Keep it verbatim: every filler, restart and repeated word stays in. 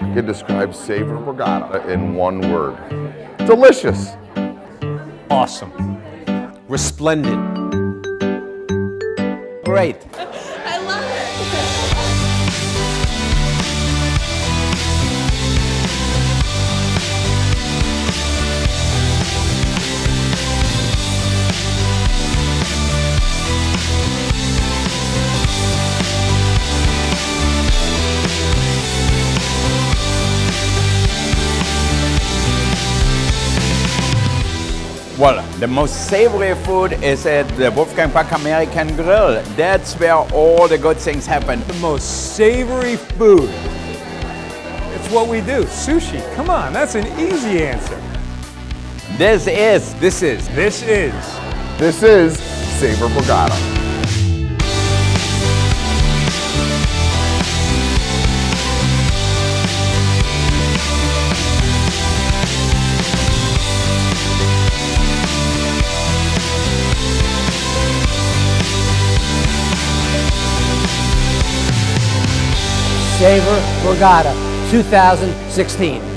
can describe Savor Borgata in one word. Delicious. Awesome. Resplendent. Great. I love it. Well, the most savory food is at the Wolfgang Puck American Grill. That's where all the good things happen. The most savory food. It's what we do. Sushi. Come on, that's an easy answer. This is, this is, This is. This is Savor Borgata. Savor Borgata two thousand sixteen.